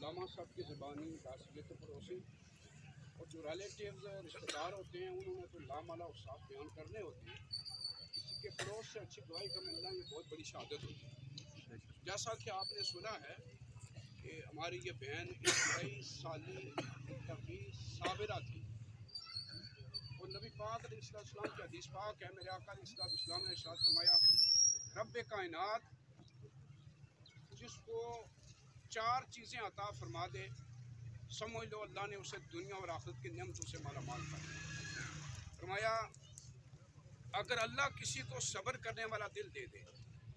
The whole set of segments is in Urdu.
علامہ صاحب کی زبانی باصلیت پڑوسی اور جو ریلیٹیوز رشتہ دار ہوتے ہیں انہوں نے تو لامالا اور صاف بیان کرنے ہوتے ہیں. کسی کے پڑوس سے اچھی گواہی کا ملنا یہ بہت بڑی شہادت ہوتی ہے. جیسا کہ آپ نے سنا ہے کہ ہماری یہ بہن انتہائی صالح متقی صابرہ تھی. اور نبی پاک علیہ السلام کی حدیث پاک ہے، میرے آقا علیہ السلام نے ارشاد فرمایا رب کائنات جس کو 4 چیزیں عطا فرما دے سمجھ لو اللہ نے اسے دنیا اور آخرت کی نعمتوں سے مالا مال کر دیا. فرمایا اگر اللہ کسی کو صبر کرنے والا دل دے دے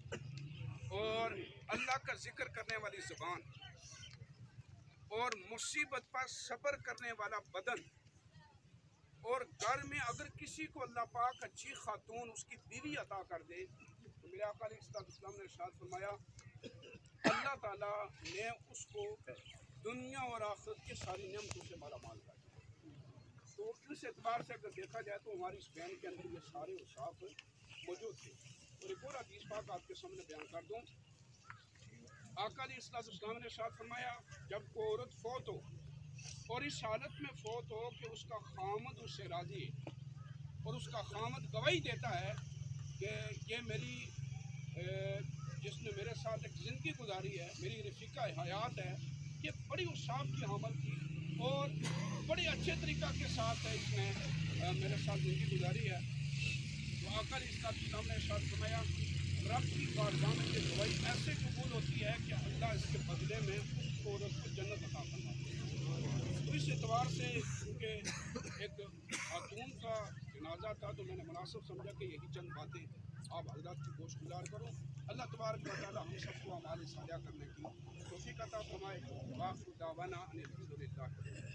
اور اللہ کا ذکر کرنے والی زبان اور مصیبت پر صبر کرنے والا بدن، اور گھر میں اگر کسی کو اللہ پاک اچھی خاتون اس کی بیوی عطا کر دے تو میرے آقا علیہ السلام نے ارشاد فرمایا اللہ تعالیٰ نے اس کو دنیا اور آخرت کی ساری نعمتوں سے مالا مال کر دیا. تو اس اعتبار سے اگر دیکھا جائے تو ہماری اس بہن کے اندر یہ سارے اوصاف موجود تھے. اور ایک اور حدیث پاک آپ کے سامنے بیان کر دوں. آقا علیہ السلام نے ارشاد فرمایا جب کوئی عورت فوت ہو اور اس حالت میں فوت ہو کہ اس کا خامد اس سے راضی ہے اور اس کا خامد گواہی دیتا ہے کہ یہ میری جس نے میرے ساتھ ایک زندگی گزاری ہے، میری رفیقہ حیات ہے، یہ بڑی اوصاف کی حامل تھی اور بڑے اچھے طریقہ کے ساتھ ہے اس نے میرے ساتھ زندگی گزاری ہے. تو آقا علیہ السلام نے ارشاد فرمایا رب کی بارگاہ میں یہ گواہی ایسے قبول ہوتی ہے کہ اللہ اس کے بدلے میں اس عورت کو جنت عطا فرماتا ہے. تو اس اعتبار سے کیونکہ ایک خاتون کا جنازہ تھا تو میں نے مناسب سمجھا کہ یہی چند باتیں آپ حضرات کی گوش گزار کروں. اللہ تبارک و تعالی ہم سب کو اعمال صالحہ کرنے کی توفیق عطا فرمائے. وآخر دعوانا ان الحمدللہ.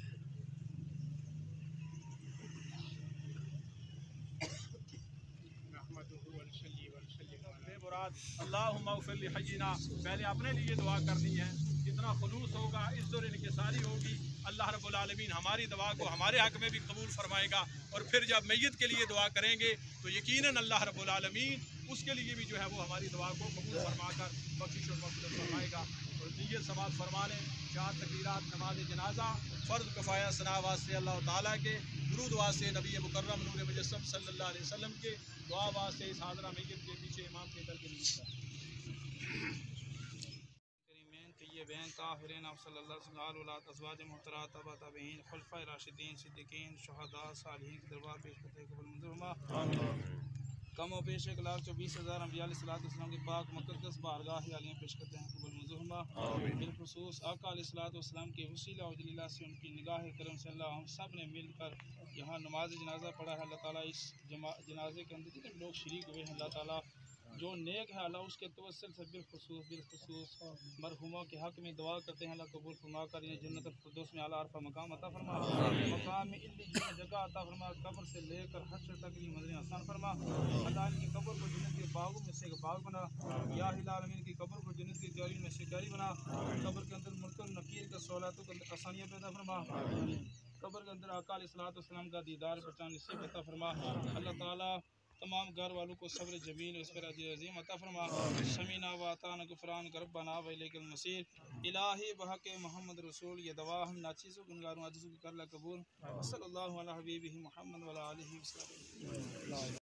اللہم اغفر لحینا. پہلے اپنے لیے دعا کرنی ہے، جتنا خلوص ہوگا اس دور انکساری ہوگی اللہ رب العالمین ہماری دعا کو ہمارے حق میں بھی قبول فرمائے گا. اور پھر جب میت کے لیے دعا کریں گے تو یقیناً اللہ رب العالمین اس کے لیے بھی جو ہے وہ ہماری دعا کو قبول فرما کر بخشش و مغفرت فرمائے گا. اور نیت سماعت فرما لیں. 4 تکبیرات نماز جنازہ فرض کفایہ ثنا واسطے اللہ تعالیٰ کے، درود واسطے نبی مکرم نور مجسم صلی اللہ علیہ وسلم کے، دعا واسطے اس حاضرہ میت کے پیچھے امام کے در کے نیچے کریمین طیبین طاہرین صلی اللہ علیہ وسلم اولاد ازواج محترات تابعین تابعین خلفائے راشدین صدیقین شہداء صالحین کے دربار پیش کرتے ہیں قبول منظور آمین. کم و بیش 1,24,000 انبیاء علیہ السلام کی پاک مقدس بارگاہ عالیہ پیش کرتے ہیں قبول منظور آمین. بالخصوص آقا علیہ السلام کے وسیلہ و جلیلہ سے ان کی نگاہ کرم سے اللہ ہم سب نے مل کر یہاں نماز جنازہ پڑھا ہے. اللہ تعالیٰ اس جنازے کے اندر جتنے لوگ شریک ہوئے ہیں اللہ تعالیٰ جو نیک ہے اللہ اس کے توسل سے بالخصوص مرحوموں کے حق میں دعا کرتے ہیں اللہ قبول فرما کر انہیں جنت الفردوس میں اعلیٰ عرفہ مقام عطا فرما، مقام میں علیین جگہ عطا فرما، قبر سے لے کر حشر تک کی منزلیں آسان فرما. اللہ ان کی قبر کو جنت کے باغوں میں سے ایک باغ بنا. یا الہ العالمین کی قبر کو جنت کی کیاریوں میں سے کیاری بنا. قبر کے اندر منکر نکیر کے سوالاتوں کے اندر آسانیاں پیدا فرما. قبر کے اندر آقا علیہ السلام کا دیدار پہچان نصیب عطا فرما. اللہ تعالیٰ تمام گھر والوں کو صبر جمیل اس پر اجر عظیم عطا فرما. سمینا و اطعنا غفران ربنا و الیک المصیر. الہی بحق محمد رسول یہ دعا ہم ناچیزوں گنگاروں عاجزوں کی کر لے قبول. صلی اللہ علیہ حبیبہ محمد و علیہ وسلم.